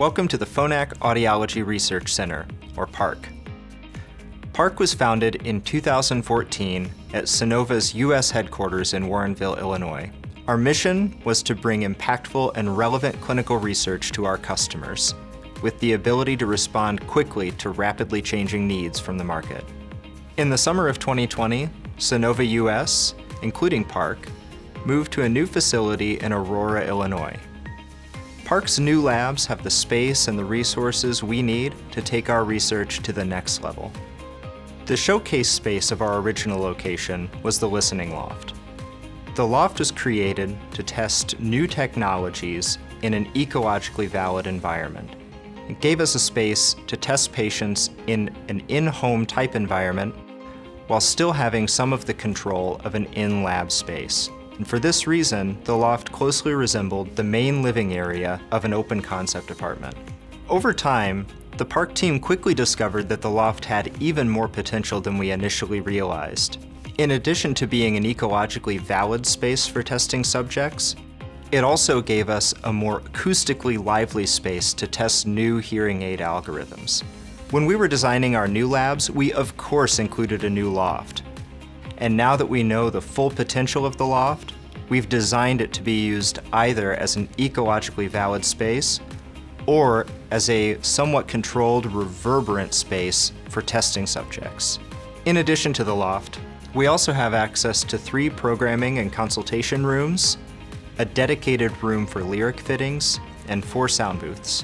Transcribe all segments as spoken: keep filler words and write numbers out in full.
Welcome to the Phonak Audiology Research Center, or PARC. PARC was founded in two thousand fourteen at Sonova's U S headquarters in Warrenville, Illinois. Our mission was to bring impactful and relevant clinical research to our customers, with the ability to respond quickly to rapidly changing needs from the market. In the summer of twenty twenty, Sonova U S, including PARC, moved to a new facility in Aurora, Illinois. PARC's new labs have the space and the resources we need to take our research to the next level. The showcase space of our original location was the Listening Loft. The loft was created to test new technologies in an ecologically valid environment. It gave us a space to test patients in an in-home type environment while still having some of the control of an in-lab space. And for this reason, the loft closely resembled the main living area of an open concept apartment. Over time, the PARC team quickly discovered that the loft had even more potential than we initially realized. In addition to being an ecologically valid space for testing subjects, it also gave us a more acoustically lively space to test new hearing aid algorithms. When we were designing our new labs, we of course included a new loft. And now that we know the full potential of the loft, we've designed it to be used either as an ecologically valid space or as a somewhat controlled reverberant space for testing subjects. In addition to the loft, we also have access to three programming and consultation rooms, a dedicated room for lyric fittings, and four sound booths.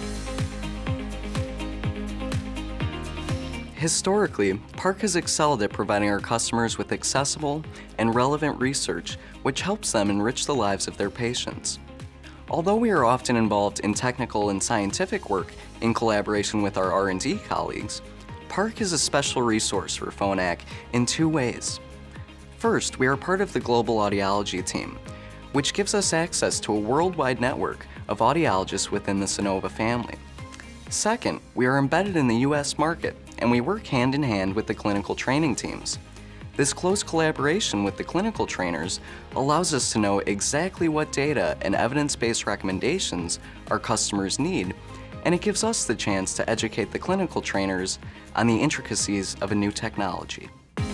Historically, PARC has excelled at providing our customers with accessible and relevant research, which helps them enrich the lives of their patients. Although we are often involved in technical and scientific work in collaboration with our R and D colleagues, PARC is a special resource for Phonak in two ways. First, we are part of the global audiology team, which gives us access to a worldwide network of audiologists within the Sonova family. Second, we are embedded in the U S market, and we work hand in hand with the clinical training teams. This close collaboration with the clinical trainers allows us to know exactly what data and evidence-based recommendations our customers need, and it gives us the chance to educate the clinical trainers on the intricacies of a new technology.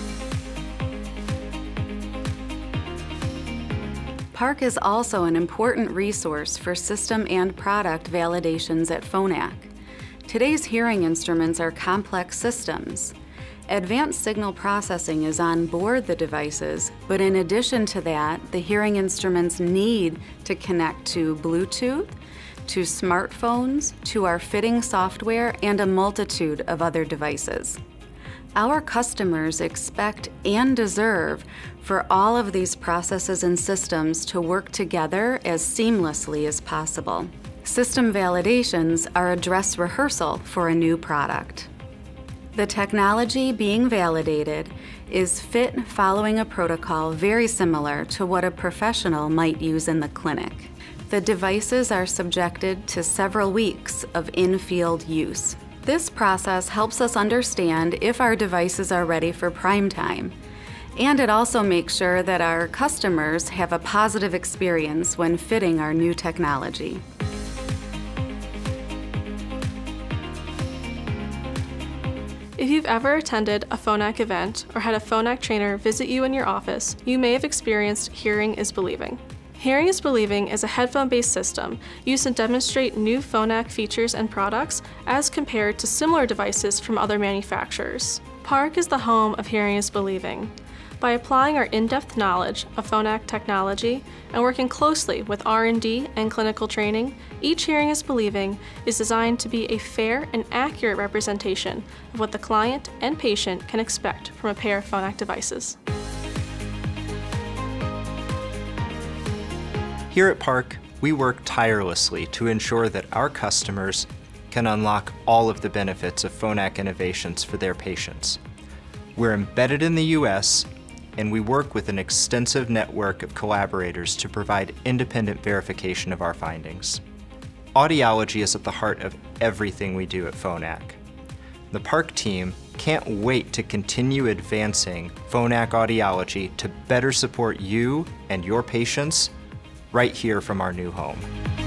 PARC is also an important resource for system and product validations at Phonak. Today's hearing instruments are complex systems. Advanced signal processing is on board the devices, but in addition to that, the hearing instruments need to connect to Bluetooth, to smartphones, to our fitting software, and a multitude of other devices. Our customers expect and deserve for all of these processes and systems to work together as seamlessly as possible. System validations are a dress rehearsal for a new product. The technology being validated is fit following a protocol very similar to what a professional might use in the clinic. The devices are subjected to several weeks of in-field use. This process helps us understand if our devices are ready for prime time, and it also makes sure that our customers have a positive experience when fitting our new technology. If you've ever attended a Phonak event or had a Phonak trainer visit you in your office, you may have experienced Hearing is Believing. Hearing is Believing is a headphone-based system used to demonstrate new Phonak features and products as compared to similar devices from other manufacturers. PARC is the home of Hearing is Believing. By applying our in-depth knowledge of Phonak technology and working closely with R and D and clinical training, each Hearing is Believing is designed to be a fair and accurate representation of what the client and patient can expect from a pair of Phonak devices. Here at PARC, we work tirelessly to ensure that our customers can unlock all of the benefits of Phonak innovations for their patients. We're embedded in the U S, and we work with an extensive network of collaborators to provide independent verification of our findings. Audiology is at the heart of everything we do at Phonak. The PARC team can't wait to continue advancing Phonak Audiology to better support you and your patients right here from our new home.